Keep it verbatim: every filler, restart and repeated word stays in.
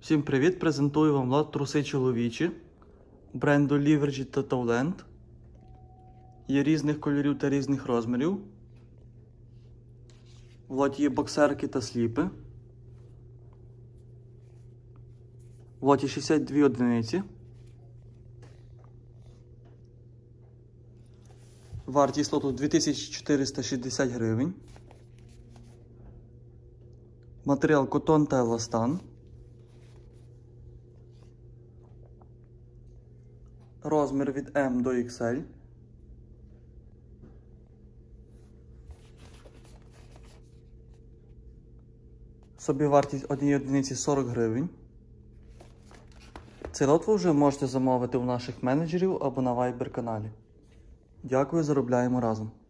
Всім привіт! Презентую вам лот труси чоловічі бренду Livergy та Towland. Є різних кольорів та різних розмірів. В лоті є боксерки та сліпи. В лоті шістдесят дві одиниці. Вартість лоту дві тисячі чотириста шістдесят гривень. Матеріал котон та еластан. Розмір від М до ікс ель. Собівартість однієї одиниці сорок гривень. Цей лот ви вже можете замовити у наших менеджерів або на Viber каналі. Дякую, заробляємо разом.